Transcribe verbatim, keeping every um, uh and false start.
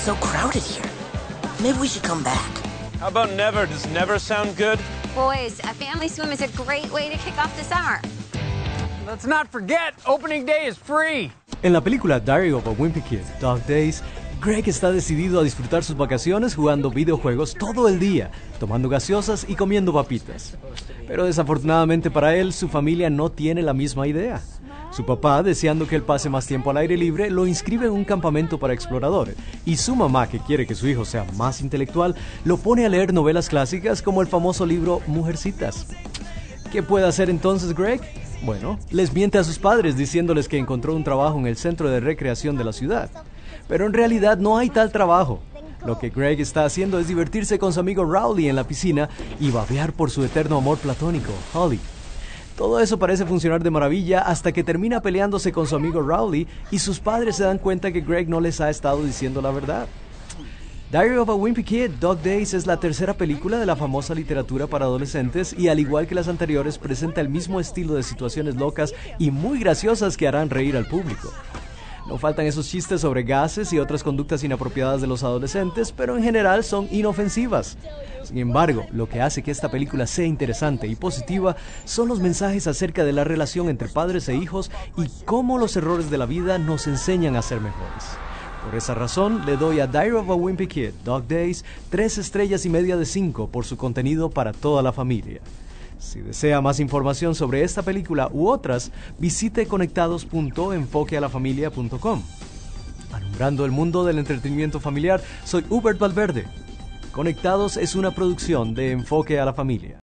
so crowded here. Maybe we should come back. How about never? Does never sound good? Boys, a family swim is a great way to kick off the summer. Let's not forget, opening day is free. En la película Diary of a Wimpy Kid, Dog Days, Greg está decidido a disfrutar sus vacaciones jugando videojuegos todo el día, tomando gaseosas y comiendo papitas. Pero desafortunadamente para él, su familia no tiene la misma idea. Su papá, deseando que él pase más tiempo al aire libre, lo inscribe en un campamento para exploradores. Y su mamá, que quiere que su hijo sea más intelectual, lo pone a leer novelas clásicas como el famoso libro Mujercitas. ¿Qué puede hacer entonces Greg? Bueno, les miente a sus padres diciéndoles que encontró un trabajo en el centro de recreación de la ciudad. Pero en realidad no hay tal trabajo. Lo que Greg está haciendo es divertirse con su amigo Rowley en la piscina y babear por su eterno amor platónico, Holly. Todo eso parece funcionar de maravilla hasta que termina peleándose con su amigo Rowley y sus padres se dan cuenta que Greg no les ha estado diciendo la verdad. Diary of a Wimpy Kid, Dog Days es la tercera película de la famosa literatura para adolescentes y al igual que las anteriores presenta el mismo estilo de situaciones locas y muy graciosas que harán reír al público. No faltan esos chistes sobre gases y otras conductas inapropiadas de los adolescentes, pero en general son inofensivas. Sin embargo, lo que hace que esta película sea interesante y positiva son los mensajes acerca de la relación entre padres e hijos y cómo los errores de la vida nos enseñan a ser mejores. Por esa razón, le doy a Diary of a Wimpy Kid, Dog Days, tres estrellas y media de cinco por su contenido para toda la familia. Si desea más información sobre esta película u otras, visite conectados punto enfoque a la familia punto com. Alumbrando el mundo del entretenimiento familiar, soy Hubert Valverde. Conectados es una producción de Enfoque a la Familia.